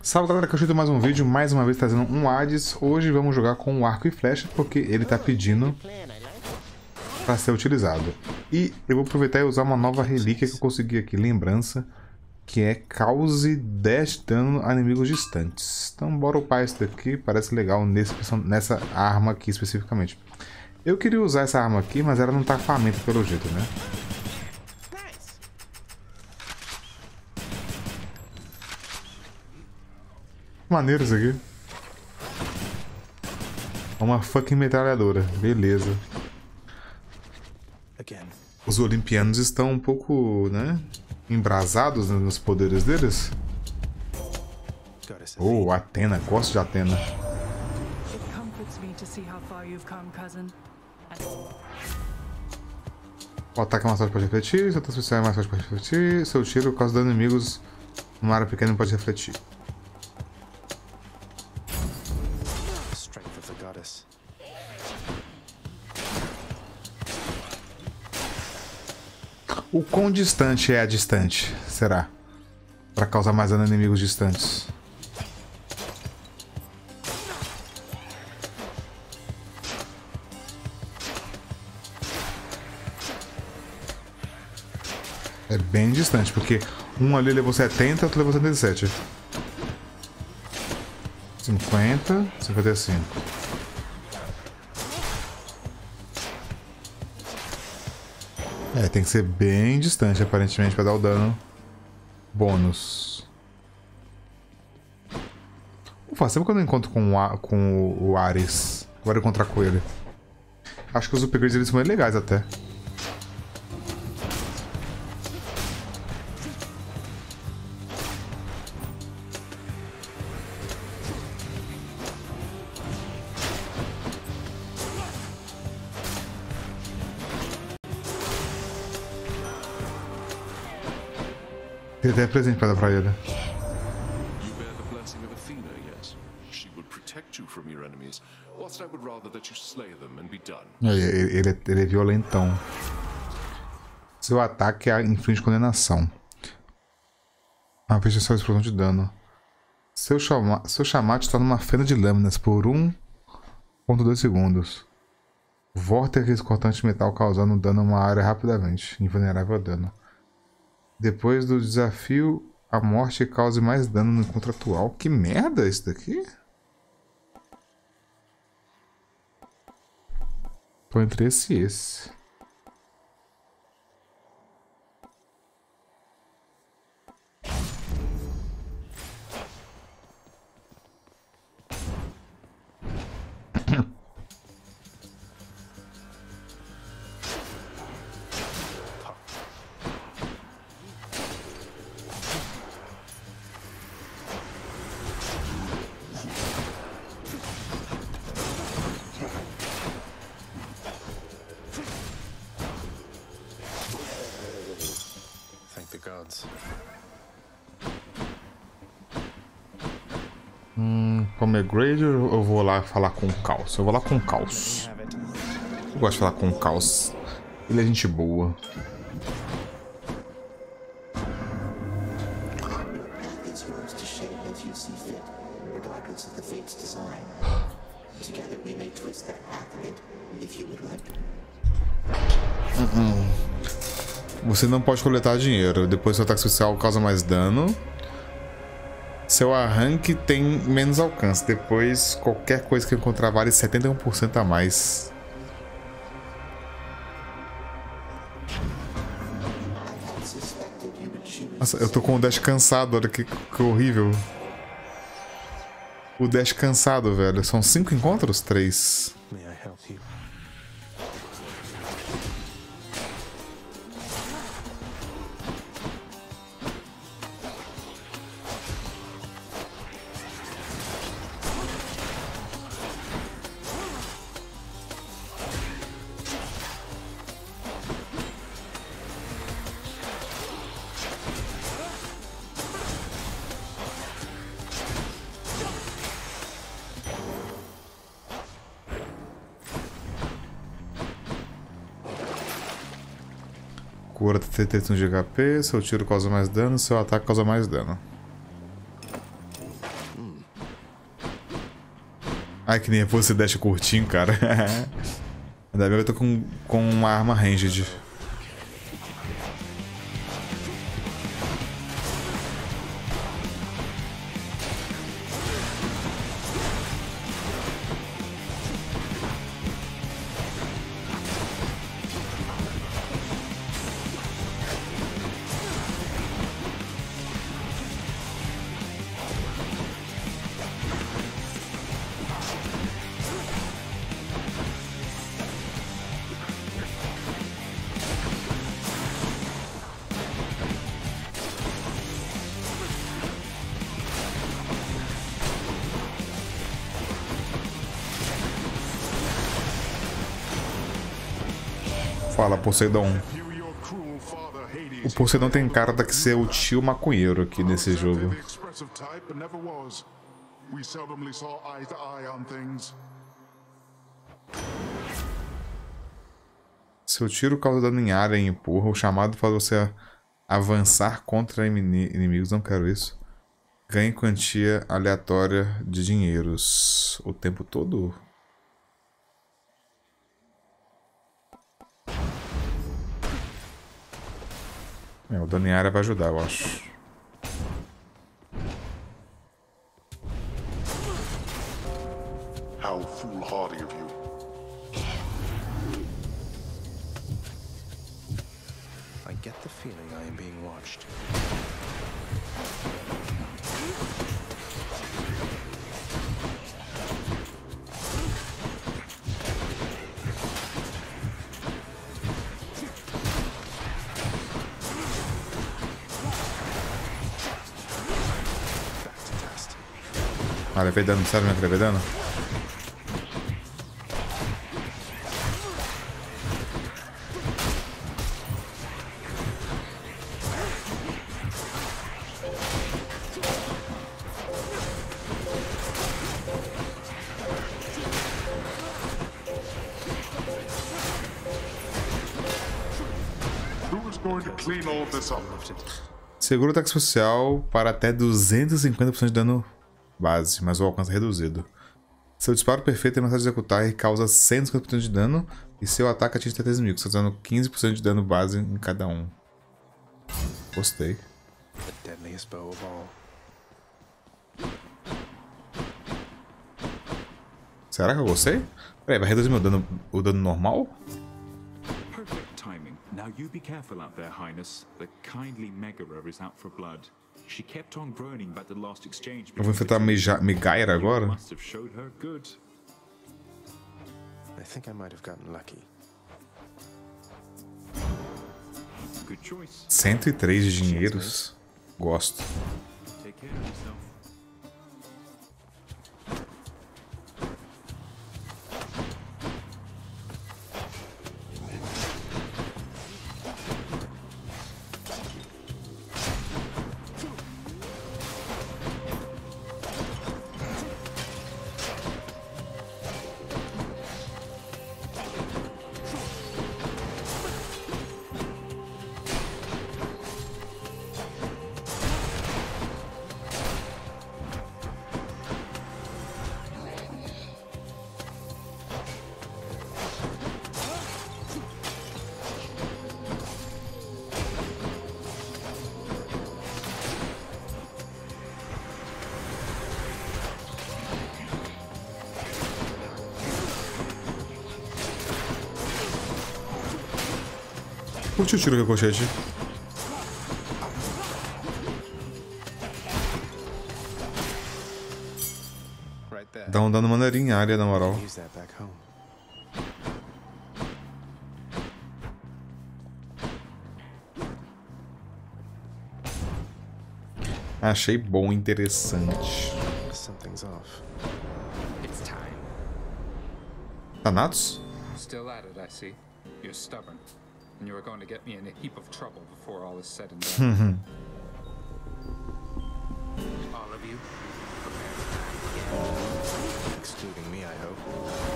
Salve galera, que eu mais um vídeo, mais uma vez trazendo um Hades. Hoje vamos jogar com o arco e flecha, porque ele tá pedindo para ser utilizado. E eu vou aproveitar e usar uma nova relíquia que eu consegui aqui, lembrança, que é cause 10 dano a inimigos distantes. Então bora upar isso daqui, parece legal nessa arma aqui especificamente. Eu queria usar essa arma aqui, mas ela não tá faminta pelo jeito, né? Maneiro isso aqui. Uma fucking metralhadora, beleza. Os olimpianos estão um pouco, né, embrasados nos poderes deles. Oh, Athena, gosto de Athena. O ataque mais forte pode refletir, seu ataque especial mais forte pode refletir, seu tiro causa dano a inimigos numa área pequena pode refletir. O quão distante é a distante, será? Para causar mais dano a inimigos distantes. É bem distante, porque um ali levou 70, outro levou 77. 50, 55. É, tem que ser bem distante, aparentemente, para dar o dano bônus. Ufa, sempre quando eu encontro com o Ares, agora eu encontrar com ele. Acho que os upgrades eles são muito legais até. Tem até presente para dar pra ele. Ele é violentão. Seu ataque inflige condenação. Uma vez só explosão de dano. Seu chamate está numa fenda de lâminas por 1,2 segundos. Vórtice cortante de metal causando dano a uma área rapidamente. Invulnerável a dano. Depois do desafio, a morte cause mais dano no encontro atual. Que merda é isso daqui? Tô entre esse e esse. Como é grade, eu vou lá falar com o Caos. Eu vou lá com o Caos. Eu gosto de falar com o Caos. Ele é gente boa. Você não pode coletar dinheiro. Depois seu ataque especial causa mais dano. Seu arranque tem menos alcance. Depois, qualquer coisa que eu encontrar vale 71% a mais. Nossa, eu tô com o dash cansado. Olha que horrível. O dash cansado, velho. São 5 encontros? 3. Cura 31 de HP, seu tiro causa mais dano, seu ataque causa mais dano. Ai, que nervoso, você deixa curtinho, cara. Ainda bem que eu tô com uma arma ranged. Fala, Poseidon. O Poseidon tem cara de ser o tio maconheiro aqui nesse jogo. Seu tiro causa dano em área e empurra. O chamado faz você avançar contra inimigos. Não quero isso. Ganhe quantia aleatória de dinheiros o tempo todo. O dano em área vai ajudar, eu acho. How foolhardy of you. I get the feeling I am being watched. Ah, levei dano, sério mesmo que levei dano? Who is going to clean all this up? Segura o ataque especial para até 250% de dano base, mas o alcance é reduzido. Seu disparo perfeito tem velocidade de executar e causa 150% de dano, e seu ataque atinge 3 inimigos, causando 15% de dano base em cada um. Gostei. The deadliest bow of all. Será que eu gostei? Peraí, vai reduzir o dano normal? Perfect timing. Now you be careful out there, Highness. The kindly Megara is out for blood. She kept on groaning about the last exchange. Eu vou enfrentar a Megaira agora? Must have showed her good. I think I might have gotten lucky. Good choice. 103 de dinheiros. Gosto. Take care of yourself. Curti o tiro ricochete. Right there. Dá um dano maneirinho em área, na moral. Use that back home. Achei bom, interessante. Something's off. It's time. Thanatos? Still at it, I see. You're stubborn. And you are going to get me in a heap of trouble before all is said and done. All of you, Excluding me, I hope.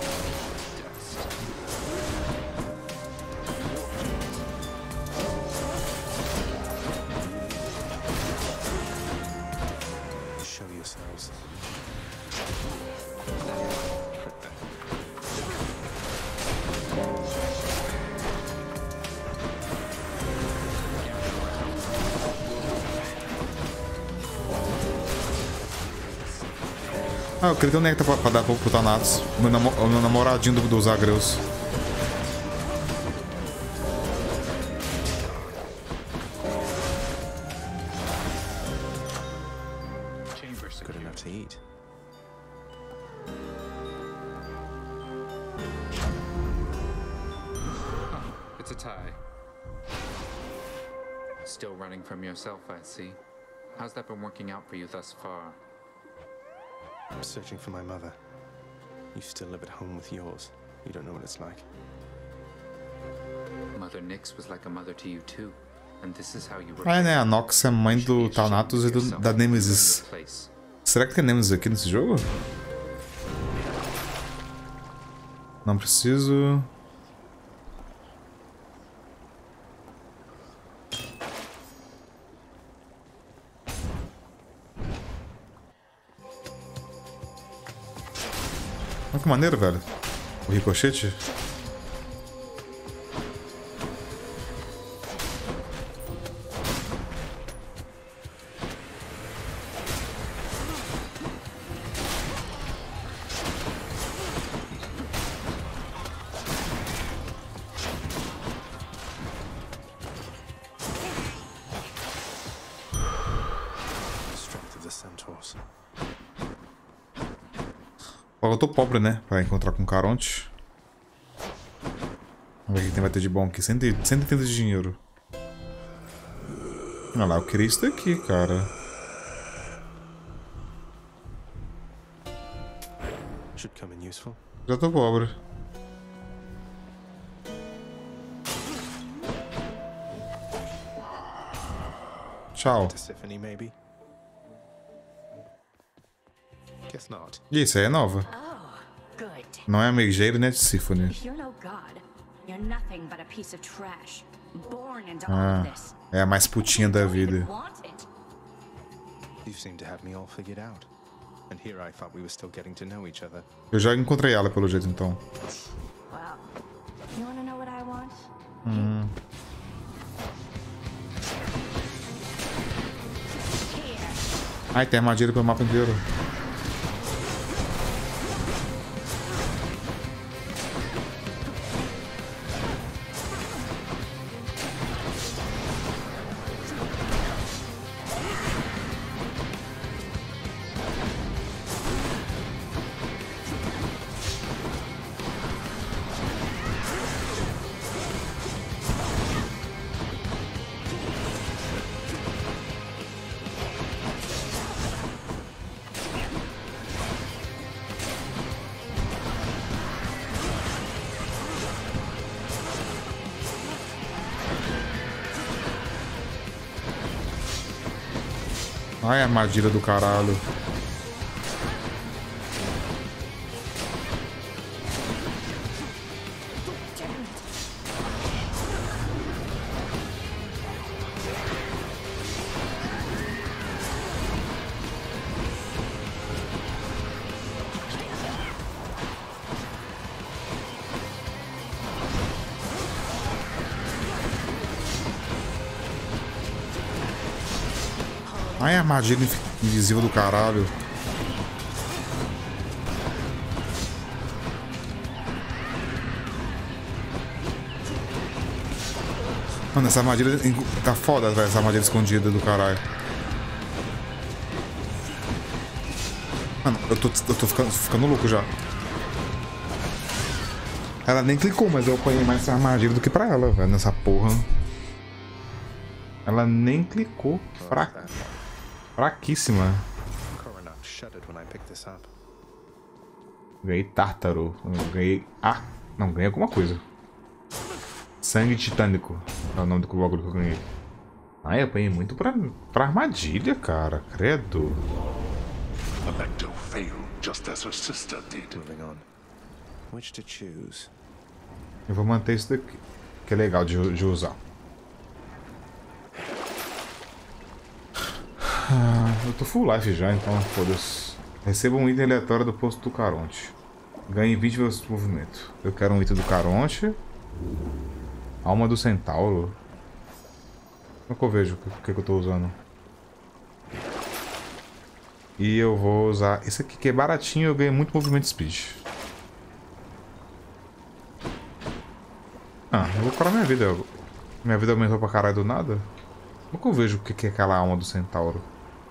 dust. Show you yourselves. Ah, eu queria ter um néctar pra dar pro Thanatos. O meu namoradinho dos Agreus. Good enough to eat. It's a tie. Still running from yourself, I see. How's that been working out for you thus far? I'm searching for my mother. You still live at home with yours. You don't know what it's like. Mother Nyx was like a mother to you too. And this is how you were. Ah, né? A Nox é mãe do Thanatos e da Nemesis. Será que tem Nemesis aqui nesse jogo? Não preciso. Olha que maneiro, velho. O ricochete. Strength of the centaurs. Eu tô pobre, né? Pra encontrar com o Caronte. Vamos ver o que vai ter de bom aqui. 130 de dinheiro. Olha lá, eu queria isso daqui, cara. Should come in useful. Já tô pobre. Tchau. Tisiphone, maybe? Guess not. Isso aí é nova. Good. Não é a Meggeiro nem a Tisiphone. If you're no god, you're nothing but a piece of trash. Born into all of this. É a mais putinha da vida. Want it. You seem to have me all figured out. And here I thought we were still getting to know each other. Eu já encontrei ela pelo jeito, então. Well, you wanna know what I want? Here. Ai, tem armadilha pelo mapa inteiro. Ai, armadilha do caralho. Ai, armadilha invisível do caralho. Mano, essa armadilha tá foda, velho. Essa armadilha escondida do caralho. Mano, eu tô ficando louco já. Ela nem clicou, mas eu apanhei mais essa armadilha do que pra ela, velho, nessa porra. Ela nem clicou. Fraquíssima. Coronax shuddered when I picked this up. Ganhei Tártaro. Ganhei... Ah! Não, ganhei alguma coisa. Sangue titânico. É o nome do bagulho que eu ganhei. Ah, eu apanhei muito pra armadilha, cara. Credo. Alecto failed just as her sister did. Moving on. Which to choose? Eu vou manter isso daqui. Que é legal de usar. Eu tô full life já, então foda-se. Receba um item aleatório do posto do Caronte. Ganhe 20 vezes de movimento. Eu quero um item do Caronte. Alma do Centauro. Como é que eu vejo o que eu tô usando? E eu vou usar esse aqui que é baratinho, eu ganho muito movimento speed. Eu vou curar minha vida. Minha vida aumentou pra caralho do nada? Como que eu vejo o que é aquela alma do Centauro?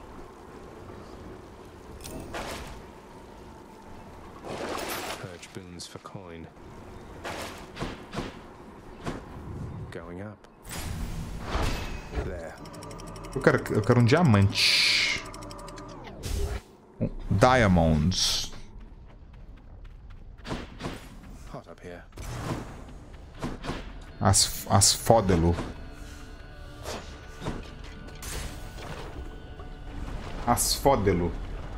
Purge boons for coin. Going up. There. Eu quero um diamante. Diamonds. Hot up here. Asfódelo. Asfódelo.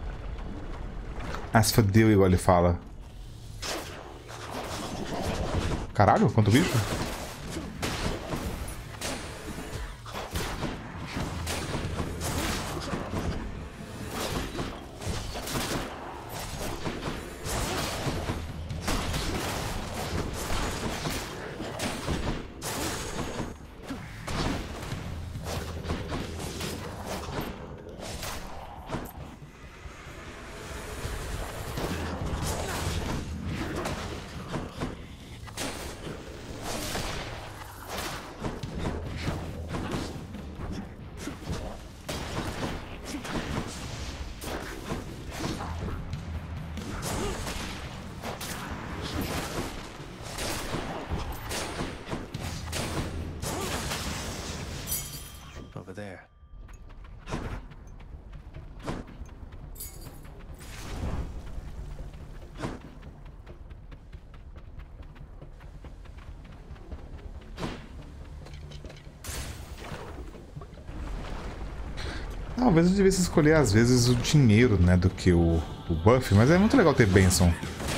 Asfodeu, igual ele fala. Caralho, quanto bicho? Over there. Talvez eu devesse escolher às vezes o dinheiro, né, do que o buff, mas é muito legal ter Benson.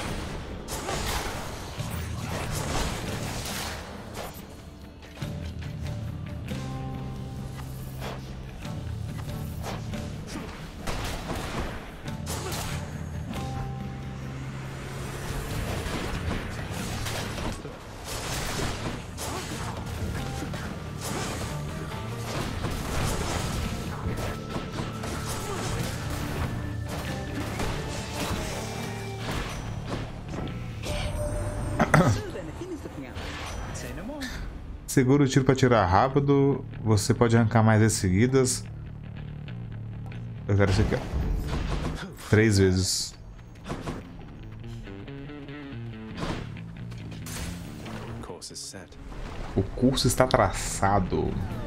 Segura o tiro para tirar rápido. Você pode arrancar mais vezes seguidas. Eu quero isso aqui, ó. 3 vezes. O curso está traçado.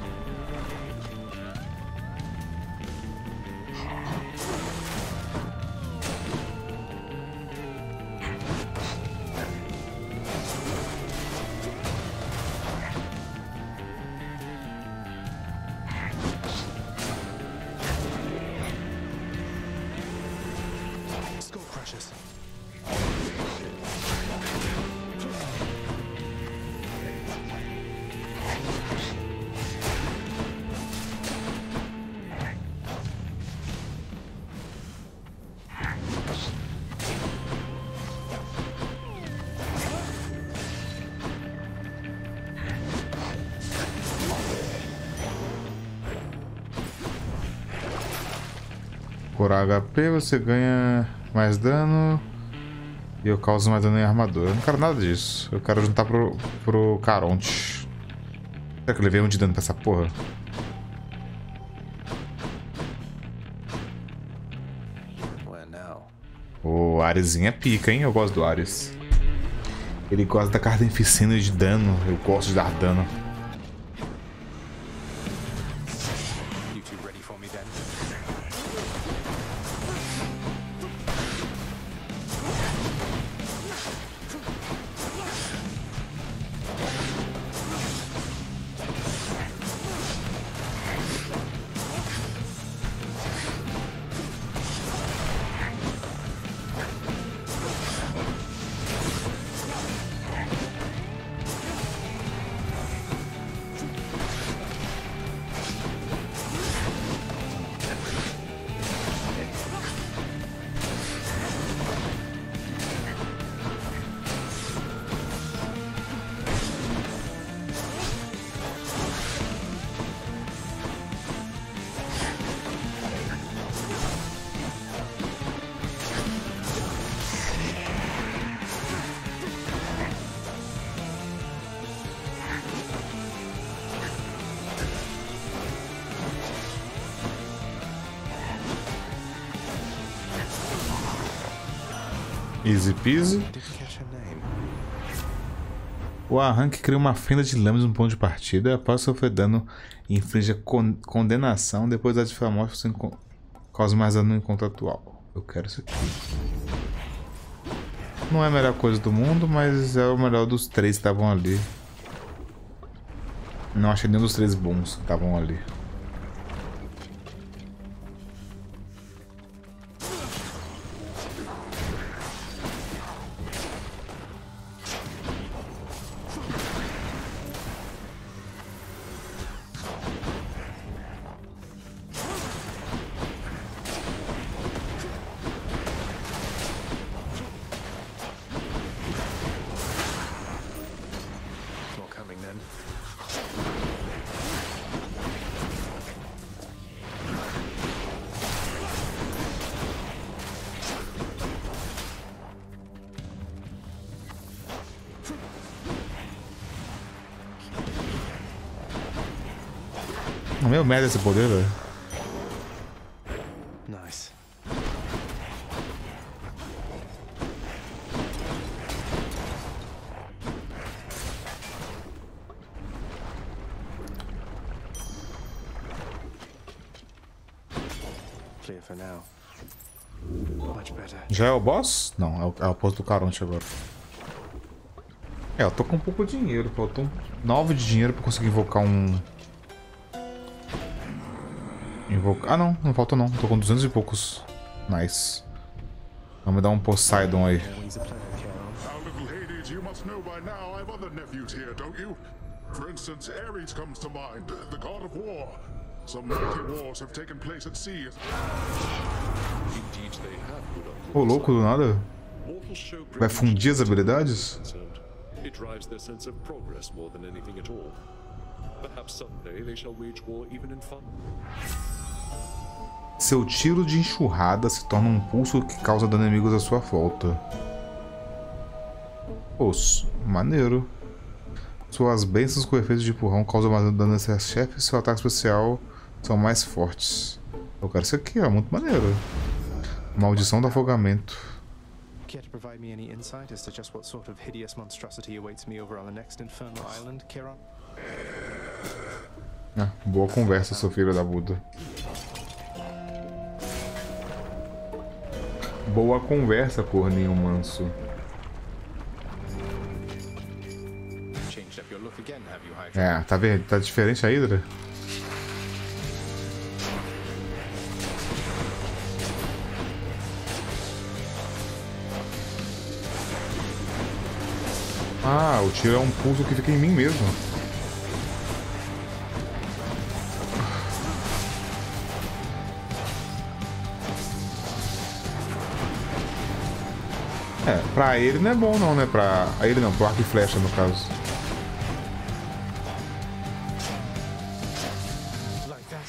Curar HP, você ganha mais dano. E eu causo mais dano em armadura. Eu não quero nada disso. Eu quero juntar pro Caronte. Será que eu levei um de dano pra essa porra? O Aresinho é pica, hein? Eu gosto do Ares. Ele gosta da carnificina de dano. Eu gosto de dar dano. Easy peasy. I didn't catch her name. O arranque cria uma fenda de lâminas no ponto de partida. Após sofrer dano, inflige condenação. Depois da difamar, você causa mais dano no encontro atual. Eu quero isso aqui. Não é a melhor coisa do mundo, mas é o melhor dos três que estavam ali. Não achei nenhum dos três bons que estavam ali. More coming then. Não, meu merda esse poder, velho. Nice. Clear for now. Much better. Já é o boss? Não, é o posto do Caronte agora. É, eu tô com pouco dinheiro. Faltou 9 de dinheiro pra conseguir invocar um... Ah não, não falta não. Tô com 200 e poucos. Nice. Vamos dar um Poseidon aí. Always a pleasure, Charon. Now, little Hades, you must know by now I've other nephews here, don't you? For instance, Ares comes to mind, the god of war. Some mighty wars have taken place at sea. Indeed, they have, good Ô, uncle. louco, do nada. Mortals show Vai fundir as habilidades? concerned. It drives their sense of progress more than anything at all. Perhaps someday they shall wage war even in fun. Seu tiro de enxurrada se torna um pulso que causa dano a inimigos à sua volta. Osso, maneiro. Suas bênçãos com efeito de empurrão causam mais dano a seus chefes e seu ataque especial são mais fortes. Eu quero isso aqui, ó, muito maneiro. Maldição do afogamento. Care to provide me any insight as to just what sort of hideous monstrosity awaits me over on the next infernal island, Charon? Ah, boa conversa, seu filho da Buda. Boa conversa, corninho manso. Changed up your look again, have you, Hydra? É, tá vendo? Tá diferente a Hydra? Ah, o tiro é um pulso que fica em mim mesmo. É, pra ele não é bom não, né? Pra ele não, pro arco e flecha no caso. Like that?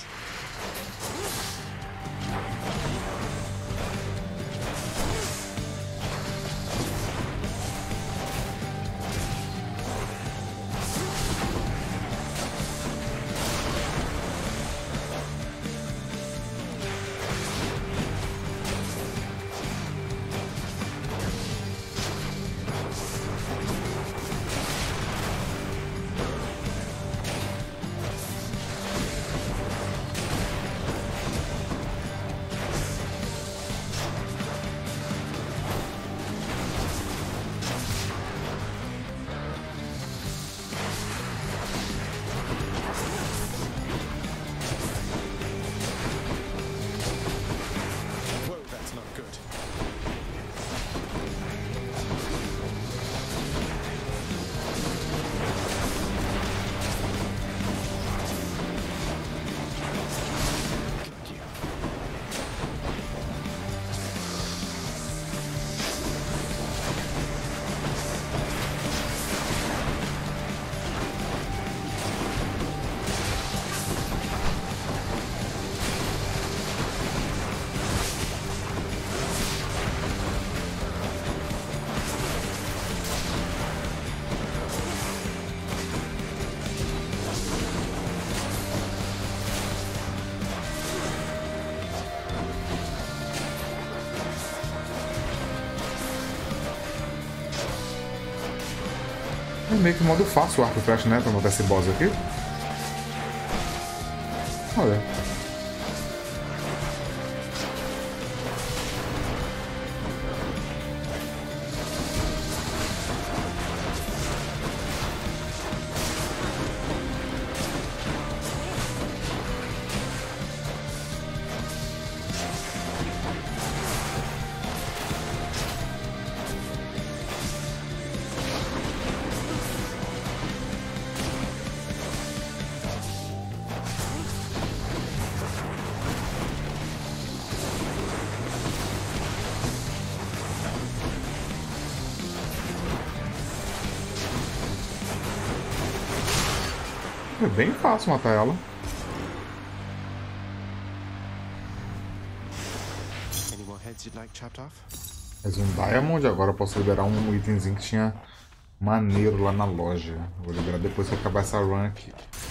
É meio que modo fácil o arco e flecha, né? Pra matar esse boss aqui. Olha. É bem fácil matar ela. Any more heads you'd like chopped off? Mais um Diamond, agora eu posso liberar um itemzinho que tinha maneiro lá na loja. Vou liberar depois que acabar essa run aqui.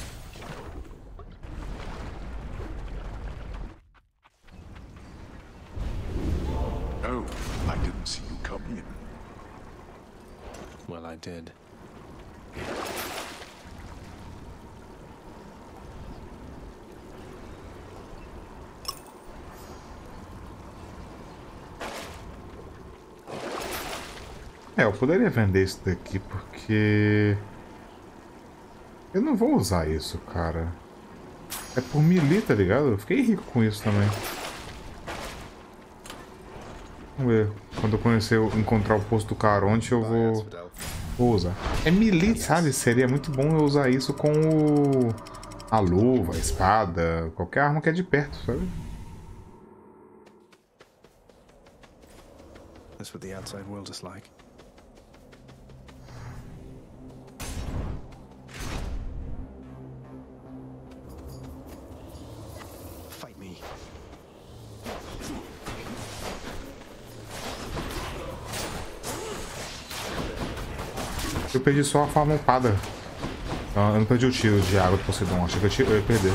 Oh, I didn't see you come in. Well, I did. É, eu poderia vender isso daqui porque... eu não vou usar isso, cara. É por melee, tá ligado? Eu fiquei rico com isso também. Vamos ver. Quando eu conhecer, encontrar o posto do Caronte, eu vou usar. É melee, sabe? Seria muito bom eu usar isso com a luva, a espada, qualquer arma que é de perto, sabe? That's what the outside world is like. Fight me. Eu perdi só a forma upada. Eu não perdi o tiro de água do Poseidon. Achei que eu ia perder.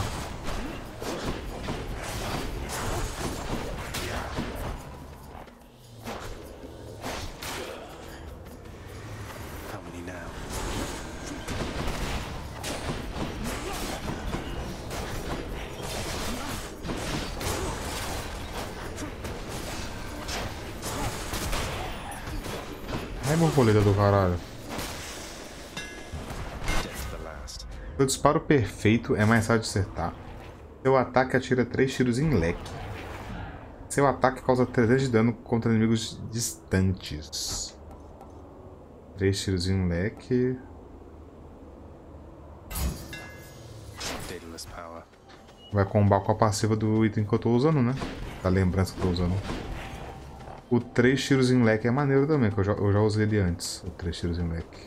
How many now? Ai, borboleta do caralho. Death to the last. Seu disparo perfeito é mais fácil de acertar. Seu ataque atira 3 tiros em leque. Seu ataque causa 300 de dano contra inimigos distantes. 3 tiros em leque. Daedalus power. Vai combar com a passiva do item que eu tô usando, né? Da lembrança que eu tô usando. O 3 tiros em leque é maneiro também, que eu já usei ele antes. O 3 tiros em leque.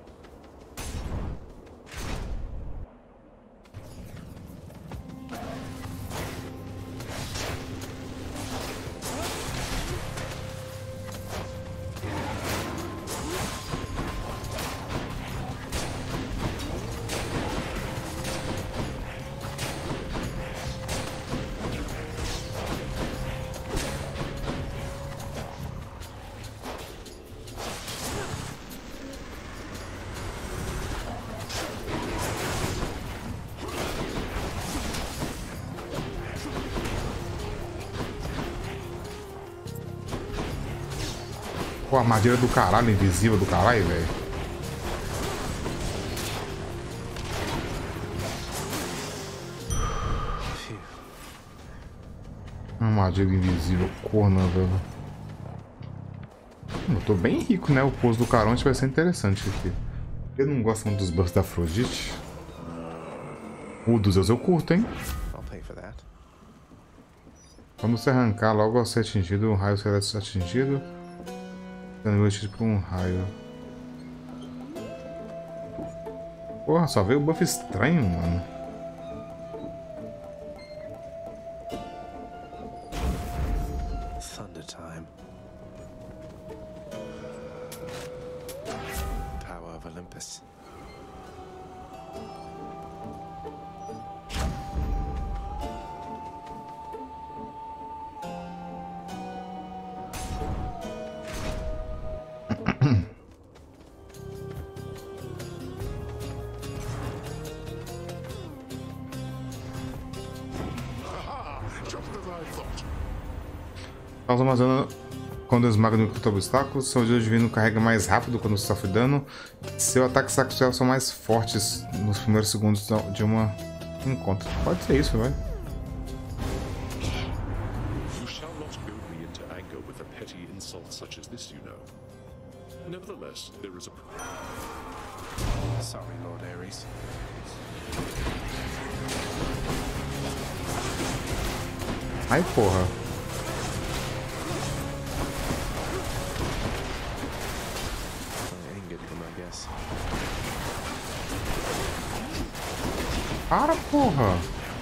Pô, armadilha do caralho, invisível do caralho, velho. Armadilha invisível, corna, velho. Eu tô bem rico, né? O pouso do Caronte vai ser interessante aqui. Eu não gosto muito dos buffs da Afrodite. O dos Zeus eu curto, hein? I'll pay for that. Quando você arrancar logo ao ser atingido, um raio será atingido. Sendo investido por um raio. Porra, só veio o buff estranho, mano. Thunder time. Power of Olympus. Causa mais dano quando esmaga no encontro obstáculos. Seu Deus Divino carrega mais rápido quando sofre dano. Seu ataque sexual são mais fortes nos primeiros segundos de um encontro. Pode ser isso, vai. You shall not goad me into anger with a petty insult such as this, you know. Nevertheless, there is a... Sorry, Lord Ares. Ai, porra. I angered him, I guess. Para, porra.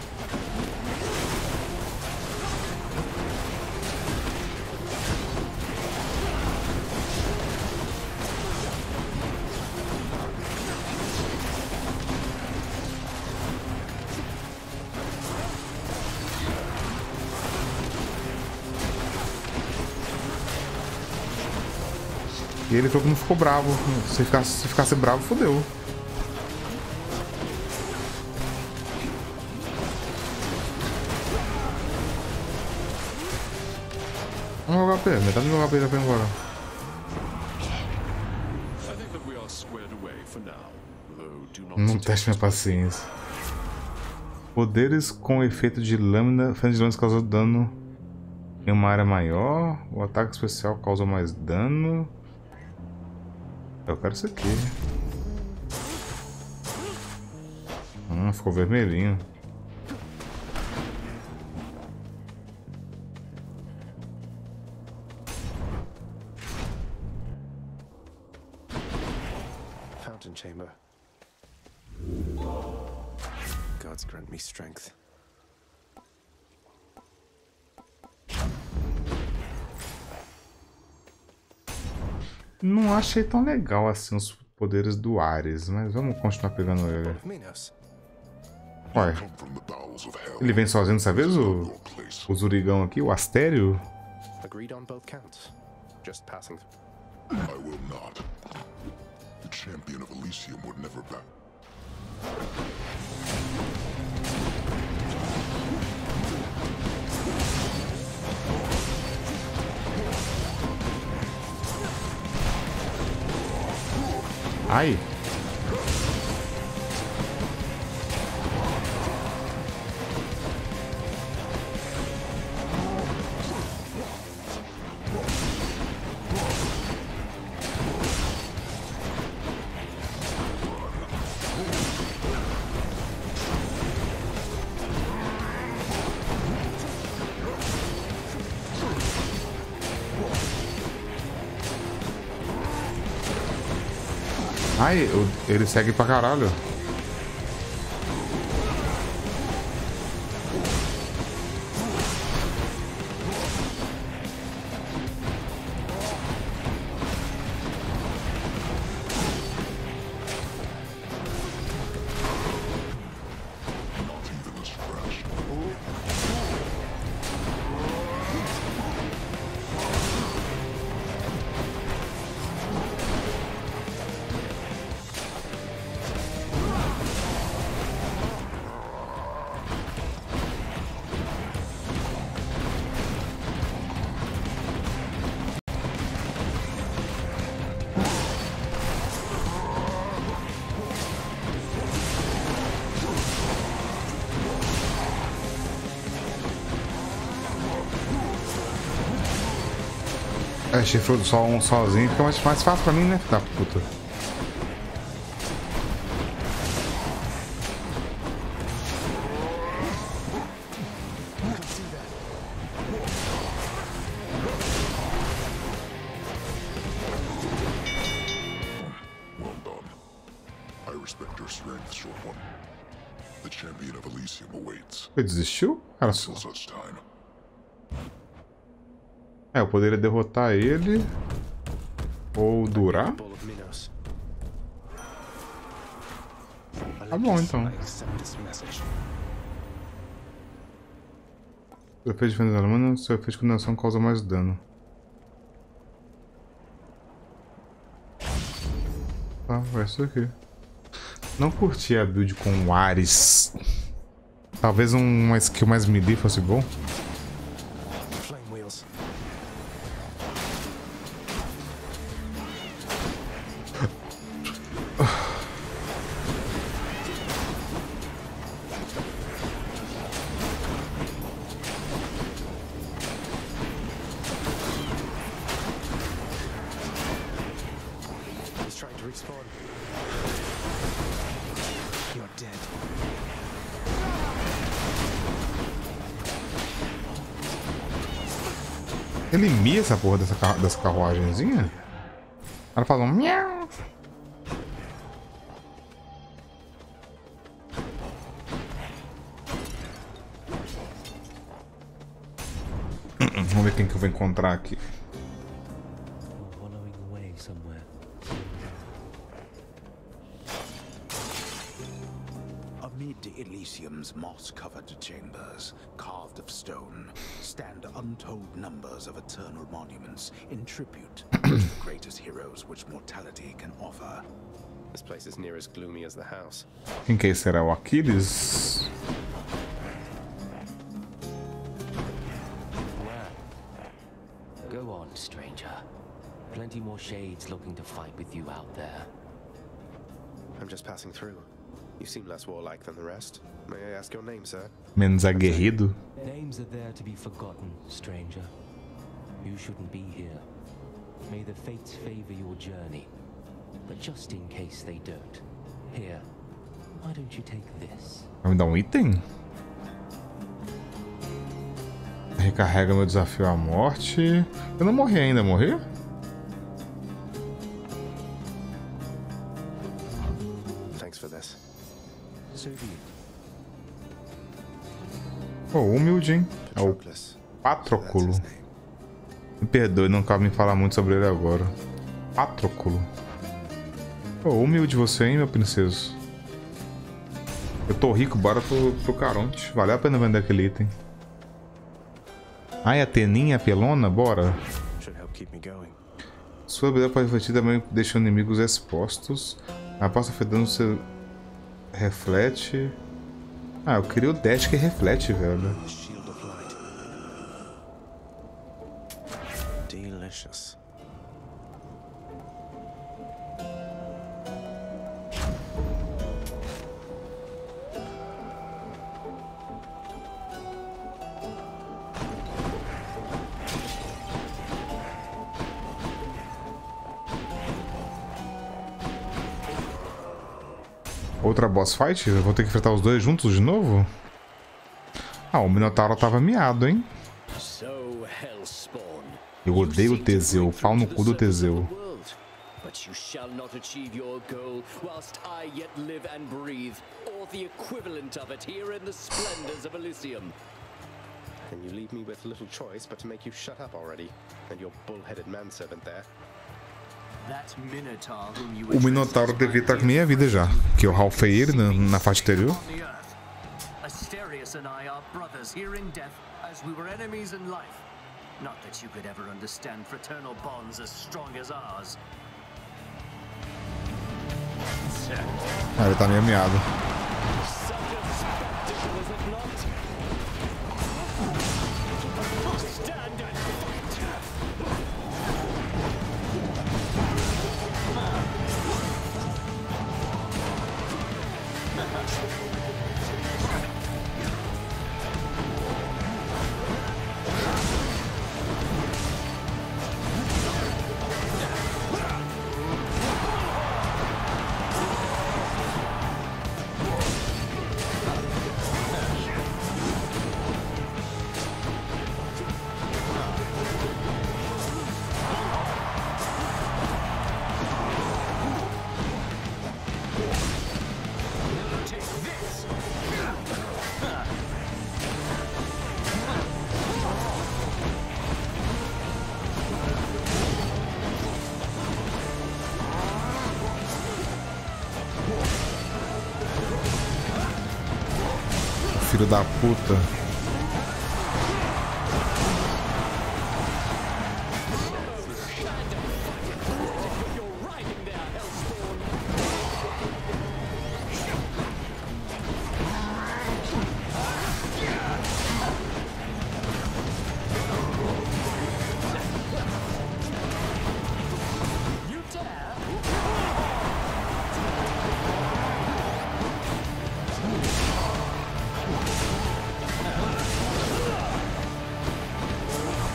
E ele falou que não ficou bravo. Se ficasse bravo, fodeu. Vamos HP, metade do meu HP já foi embora. I think that we are squared away for now, though do not Não teste minha paciência. Poderes com efeito de lâmina. Fenda de lâmina causou dano em uma área maior. O ataque especial causou mais dano. Eu quero isso aqui. Ficou vermelhinho. Fountain chamber. Gods grant me strength. Não achei tão legal assim os poderes do Ares, mas vamos continuar pegando ele. Minos. Olha, Come from the bowels of hell. ele vem sozinho dessa vez, o Your place. Zurigão aqui, o Astério? Agreed on both counts. Just passing through. I will not. The champion of Elysium would never back. Ai! Ai, ele segue pra caralho. Not even a scratch. É, chifrudo só um sozinho fica mais fácil pra mim, né? Da puta. Well done. I respect your strength, short one. The champion of Elysium awaits. Ele desistiu? Cara, só... Till such time. É, eu poderia derrotar ele. Ou durar. Bull of Minos. Tá bom, então. I accept this message. O efeito de defesa da mana, seu efeito de condenação causa mais dano. Tá, vai isso aqui. Não curti a build com o Ares. Talvez uma skill mais melee fosse bom. Flame wheels. Respawn. You're dead. Ele mia essa porra dessa carruagenzinha? Ela faz um miau. Vamos ver quem que eu vou encontrar aqui. Amid Elysium's moss-covered chambers, carved of stone, stand untold numbers of eternal monuments in tribute to the greatest heroes which mortality can offer. This place is near as gloomy as the house. Quem que será o Aquiles? Go on, stranger. Plenty more shades looking to fight with you out there. I'm just passing through. You seem less warlike than the rest. May I ask your name, sir? Menos aguerrido. Names are there to be forgotten, stranger. You shouldn't be here. May the fates favor your journey. But just in case they don't, here, why don't you take this? Vai me dar um item? Recarrega meu desafio à morte. Eu não morri ainda, morri? Thanks for this. Oh, humilde, hein? É o Patroclo. Me perdoe, não cabe me falar muito sobre ele agora. Patroclo. Oh, humilde você, hein, meu princeso? Eu tô rico, bora pro Caronte. Valeu a pena vender aquele item. Ai, a Teninha apelona, bora. Sua habilidade pode refletir também deixando inimigos expostos. A pasta afetando seu... Reflete. Ah, eu queria o dash que reflete, velho. Delicious. Outra boss fight? Eu vou ter que enfrentar os dois juntos de novo? Ah, o Minotauro tava miado, hein? Eu odeio o Teseu, pau no cu do Teseu. But you shall not achieve your goal whilst I yet live and breathe, or the equivalent of it here in the splendors of Elysium. And you leave me with little choice but to make you shut up already, and your bull-headed manservant there. O Minotauro devia estar com minha vida já, que eu ralfei ele na faixa anterior. Asterius and I are brothers here in death as we were enemies in life. Not that you could ever understand fraternal bonds as strong as ours. Ah, ele tá meio miado. Filho da puta.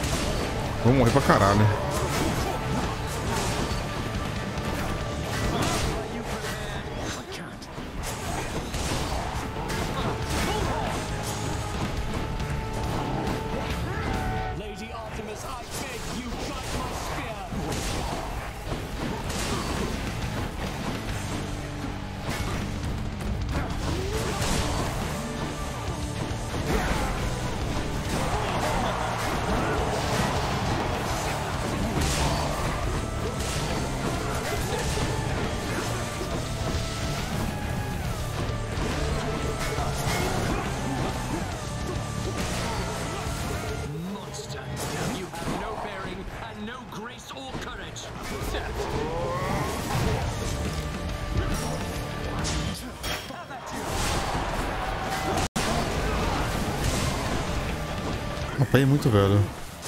Vou morrer pra caralho. grace or courage. Apanhei muito, velho.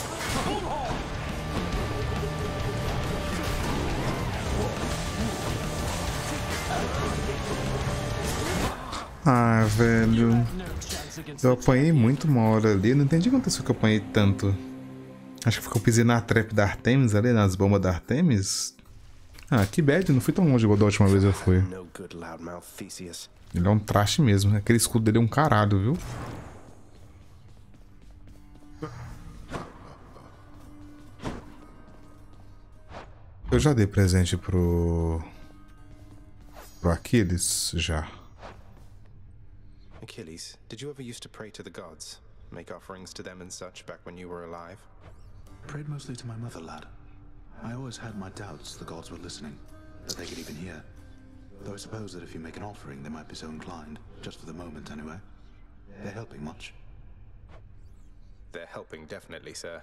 Ah, velho. Eu apanhei muito uma hora ali. Não entendi o que aconteceu que eu apanhei tanto. Acho que eu pisei na trap da Artemis ali, nas bombas da Artemis. Ah, que bad. Não fui tão longe igual da última vez eu fui. Ele é um trash mesmo. Aquele escudo dele é um caralho, viu? Eu já dei presente pro Achilles, já. Achilles, did you ever used to pray to the gods? Make offerings to them and such back when you were alive? Prayed mostly to my mother, lad. I always had my doubts the gods were listening, that they could even hear. Though I suppose that if you make an offering, they might be so inclined, just for the moment anyway. They're helping much. They're helping, definitely, sir.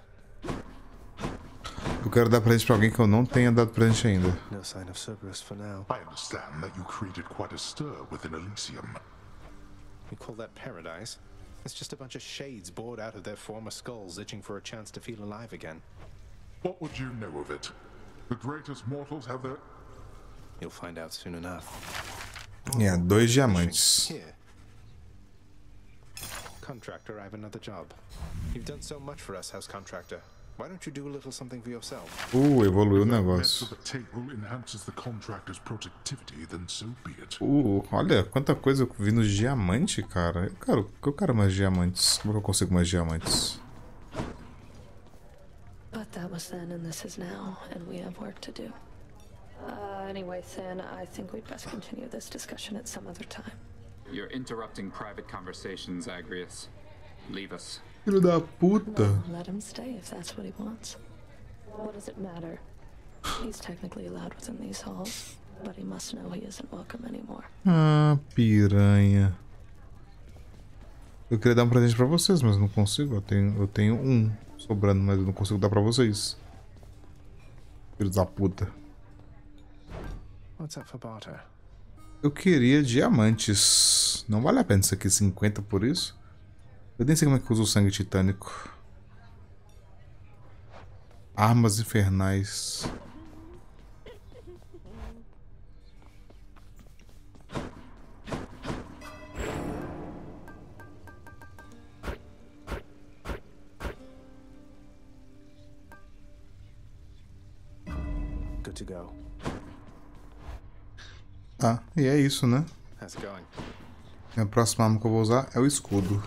Eu quero dar presente pra alguém que eu não tenha dado presente ainda. No sign of Cerberus for now. I understand that you created quite a stir within Elysium. You call that paradise? It's just a bunch of shades bored out of their former skulls, itching for a chance to feel alive again. What would you know of it? The greatest mortals have their... You'll find out soon enough. É, 2 diamantes. Here. Contractor, I have another job. You've done so much for us, House Contractor. Why don't you do a little something for yourself? Evoluiu o negócio. Olha quanta coisa eu vi no diamante, cara. Eu quero mais diamantes. Como é que eu consigo mais diamantes? But that was then and this is now, and we have work to do. Anyway, Thin, I think we'd best continue this discussion at some other time. You're interrupting private conversations, Agrius. Leave us. Filho da puta. No, let him stay if that's what he wants. What does it matter? He's technically allowed within these halls, but he must know he isn't welcome anymore. Ah, piranha. Eu queria dar um presente pra vocês, mas não consigo. Eu tenho um sobrando, mas eu não consigo dar pra vocês. Filhos da puta. What's up for barter? Eu queria diamantes. Não vale a pena isso aqui, 50 por isso. Eu nem sei como é que usa o sangue titânico. Armas infernais. Good to go. Ah, e é isso, né? How's it going? A próxima arma que eu vou usar é o escudo.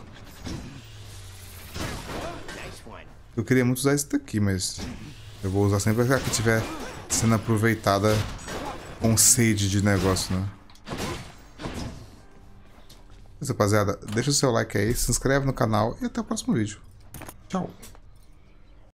Eu queria muito usar esse daqui, mas eu vou usar sempre aquela que estiver sendo aproveitada com sede de negócio, né? Mas, rapaziada, deixa o seu like aí, se inscreve no canal e até o próximo vídeo. Tchau!